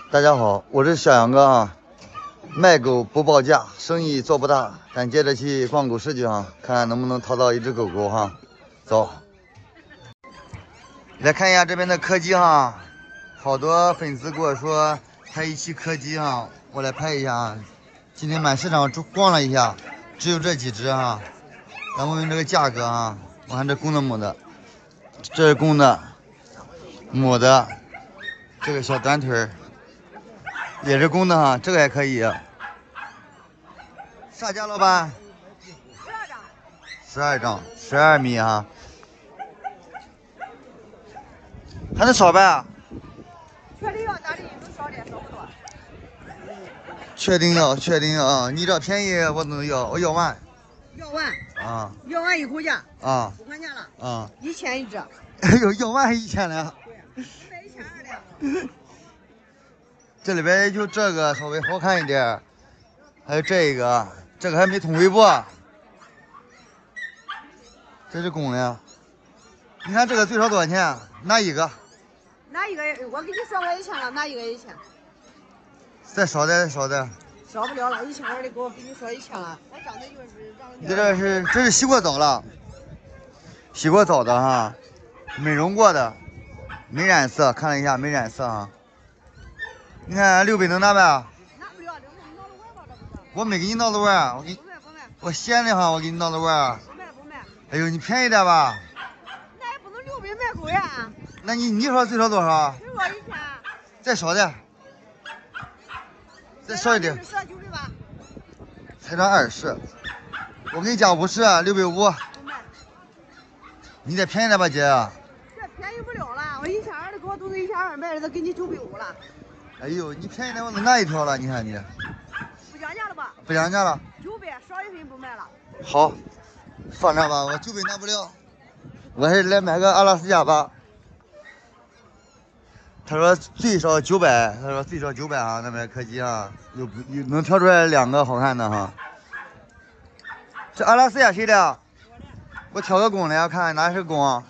大家好，我是小杨哥啊。卖狗不报价，生意做不大，咱接着去逛狗市去啊，看看能不能淘到一只狗狗哈。走，来看一下这边的柯基哈，好多粉丝跟我说拍一期柯基哈，我来拍一下啊。今天满市场逛了一下，只有这几只哈。咱问问这个价格啊，我看这公的母的，这是公的，母的，这个小短腿儿。也是公的哈，这个还可以。啥价，老板？12张，12米哈。还能少呗？ 确定要咋的？能少点，少不多。 确定要啊！你这便宜我能要，我要完。 要完啊！ 要完以后价啊！ 不还价了啊 ！1000一只。 哎呦，要完还1000了。 对，100、1200的。 这里边就这个稍微好看一点，还有这个还没通尾巴，这是公的。你看这个最少多少钱？哪一个？ 哪一个？我给你说过1000了，哪一个1000？ 再少点，少点。 少不了了，1200的给我给你说1000了。我长得就是长得。 你这是洗过澡了，洗过澡的哈，美容过的，没染色，看了一下没染色啊。你看600能拿呗？ 拿不了，这我闹着玩吧，这不是。 我没给你闹着玩，我给你。 不卖不卖。 我闲的哈，我给你闹着玩。 不卖不卖。 哎呦，你便宜点吧。 那也不能600卖狗呀。 那你说最少多少？ 最少1000。 再少点。再少一点。 900吧。 才涨20，我给你加50，650。 不卖。 你再便宜点吧，姐。 这便宜不了了，我1200的给我都是1200卖的，都给你950了。 哎呦，你便宜点我能拿一条了，你看你。 不讲价了吧？ 不讲价了。 900，少一分不卖了。 好，放这吧，我900拿不了，我还是来买个阿拉斯加吧。他说最少900，他说最少900啊，那边柯基啊，有能挑出来2个好看的哈。这阿拉斯加谁的？我挑个公的，看看哪是公。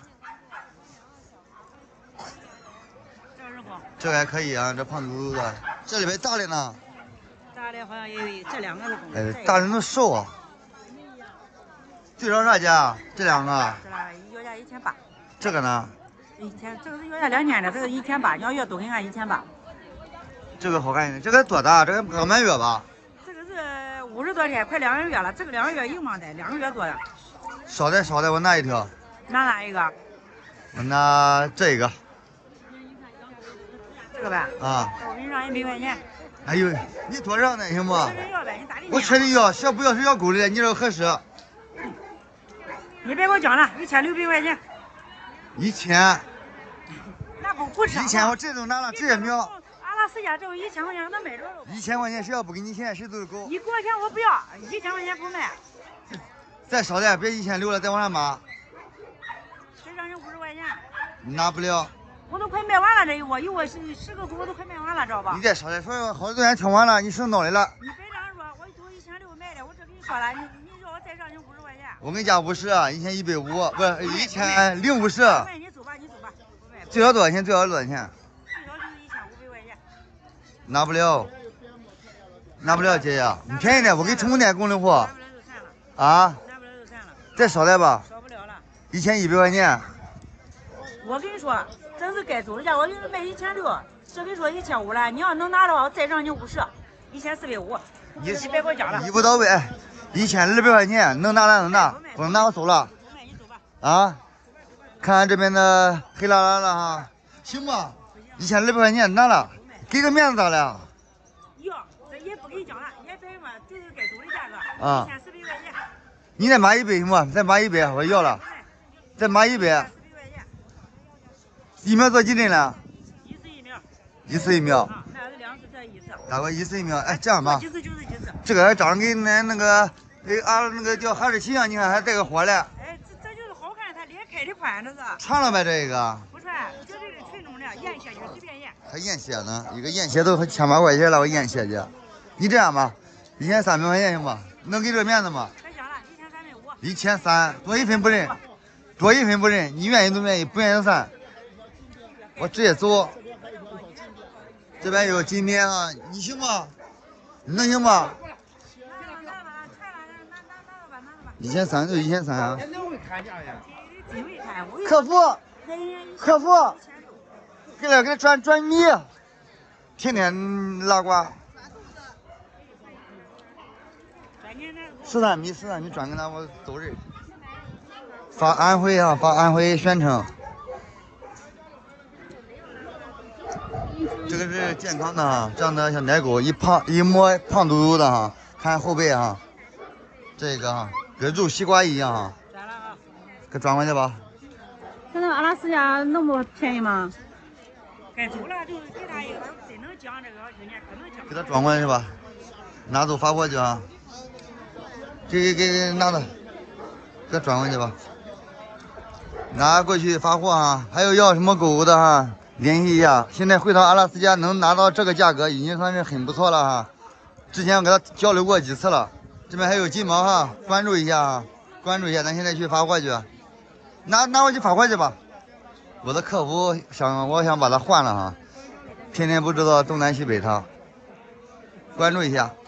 这个还可以啊，这胖嘟嘟的。这里边大的呢？ 大的好像也有，这2个是公的。 哎， 大的能瘦啊。最少啥价？这2个？ 这俩要价1800。 这个呢 ？1000，这个是要价2000的，这个1800，你要越多给俺1800。 这个好看一点，这个多大？这个刚满月吧？ 这个是50多天，快2个月了，这个2个月硬邦的，2个月多的。 少点，我拿一条。 哪一个？ 我拿这个。 这个呗。 啊。 我给你让100块钱。 哎呦，你多让点行不？ 要呗，你咋的？ 我确定要，要不要是要狗的，你这合适。 你别给我讲了，1600块钱。 1000。 那不是。 1000我这都拿了，这也秒。 阿拉斯加这个1000块钱能买着了。 1000块钱谁要不给你钱，谁都是狗。 你给我钱我不要，1000块钱不卖。 再少点，别1600了，再往上码。 再让你50块钱。 拿不了。 我都快卖完了，这一窝10个狗我都快卖完了，知道吧？ 你再少点，说好多人听完了，你省道理了。 你别这样说，我从1600卖的，我这跟你说了，你让我再让你50块钱。 我给你加50，1150，不是1000，050。 卖你走吧，你走吧。 最少多少钱？最少多少钱？ 最少就是1500块钱。 拿不了，拿不了，姐姐，你便宜点，我给充电供的货。啊？ 拿不了就算了。 再少点吧。 少不了了。 1100块钱。 我跟你说，真是该走的价，我就是卖1600，这给你说1500了，你要能拿的话，我再让你50，1450。你别给我讲了。 一步到位，1200块钱能拿来能拿，不能拿我走了。 不卖你走吧。 啊？看看这边的黑拉拉了哈，行吧？1200块钱拿了，给个面子咋了？ 要，这也不给你讲了，也别说这是该走的价格。 啊。 1400块钱。 你再码100行不？再码100，我要了。再码100。疫苗做几针了 ？1次1苗。 1次1苗。 那是2次，这1次。 打过1次1苗，哎，这样吧。 几次就是几次。 这个还长得跟那个叫哈士奇一样，你看还带个火嘞。 哎，这就是好看，它脸开的宽，这是。 穿了呗，这个。 不穿，绝对是纯种的，验血就随便验。 还验血呢，一个验血都1800块钱了，我验血去。你这样吧，1300块钱行吧？能给这面子吗？ 太香了 ，1350。1300，多一分不认，多一分不认，你愿意都愿意，不愿意就算。我直接走。 这边有金边啊，你行吗？你能行吗？1300，1300啊。客服，客服，给他转米，天天拉呱。13米转给他，我走人。发安徽啊，发安徽宣城。这个是健康的哈，这样的小奶狗一摸胖嘟嘟的哈，看后背哈，这个哈跟肉西瓜一样哈。给转过去吧。 现在阿拉斯加那么便宜吗？ 该走了就是给他一个，真能讲这个，人家可能讲。 给他转过去吧，拿走发货去啊。给拿着，给他转过去吧。拿过去发货啊。还有要什么狗狗的哈，联系一下。现在回到阿拉斯加能拿到这个价格，已经算是很不错了哈。之前我给他交流过几次了。这边还有金毛哈，关注一下啊，关注一下。咱现在去发货去，拿过去发货去吧。我的客服我想把它换了哈，天天不知道东南西北他，关注一下。